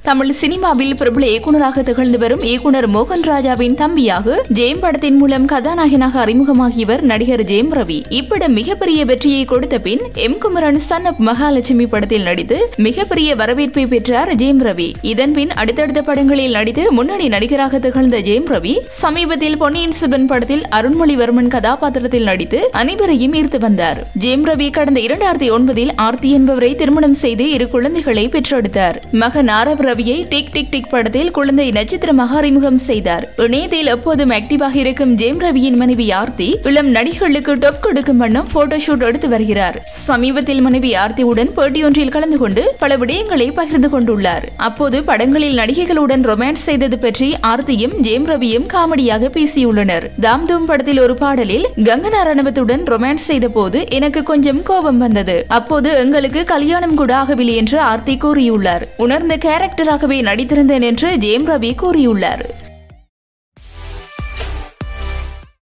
தமிழ் சினிமாவில் பிரபல இயக்குநராக திகழ்ந்து வரும் இயக்குனர் மோகன் ராஜாவின் தம்பியாக ஜெயம் படத்தின் மூலம் கதாநாயகனாக அறிமுகமாகியவர் நடிகர் ஜெயம் ரவி. இப்படம் மிகப்பெரிய வெற்றியை கொடுத்த பின் M Kumaran son of Mahalakshmi படத்தில் நடித்து மிகப்பெரிய வரவேற்பை பெற்றார் ஜெயம் ரவி. இதன் பின் அடுத்தடுத்த படங்களில் நடித்து முன்னணி நடிகராக திகழ்ந்த ஜெயம் ரவி சமீபத்தில் பொன்னியின் செல்வன் படத்தில் அருண்மொழிவர்மன் கதாபாத்திரத்தில் நடித்து அனைவரையும் ஈர்த்து வந்தார். ஜெயம் ரவி கடந்த 2009 ஆர்த்தி என்பவரை திருமணம் செய்து 2 குழந்தைகளை பெற்றெடுத்தார். மகன் ஆரவ் ரவியை டிக் டிக் டிக் படத்தில் குழந்தை நட்சத்திரமாக அறிமுகம் செய்தார். இணையத்தில் எப்போதும் ஆக்டிவாக இருக்கும் ஜெயம் ரவியின் மனைவி ஆர்த்தி இளம் நடிகர்களுக்கு டொப் கொடுக்கும் வண்ணம் போட்டோஷூட் எடுத்து வருகிறார். சமீபத்தில் மனைவி ஆர்த்தியுடன் பேட்டியொன்றில் கலந்து கொண்டு பல விடயங்களை பகிர்ந்து கொண்டுள்ளார். அப்போது படங்களில் நடிகைகளுடன் ரொமான்ஸ் செய்தது பற்றி ஆர்த்தியும் ஜெயம் ரவியும் காமெடியாக பேசியுள்ளனர். தாம் தூம் படத்தில் ஒரு பாடலில் கங்கனா ரணவத்துடன் ரொமான்ஸ் செய்த போது எனக்கு கொஞ்சம் கோபம் வந்தது. அப்போது எங்களுக்கு கல்யாணம் கூட ஆகவில்லை என்று ஆர்த்தி கூறியுள்ளார். உணர்ந்த கேரக்டராகவே நடித்திருந்தேன் என்று ஜெயம் ரவி கூறியுள்ளார்.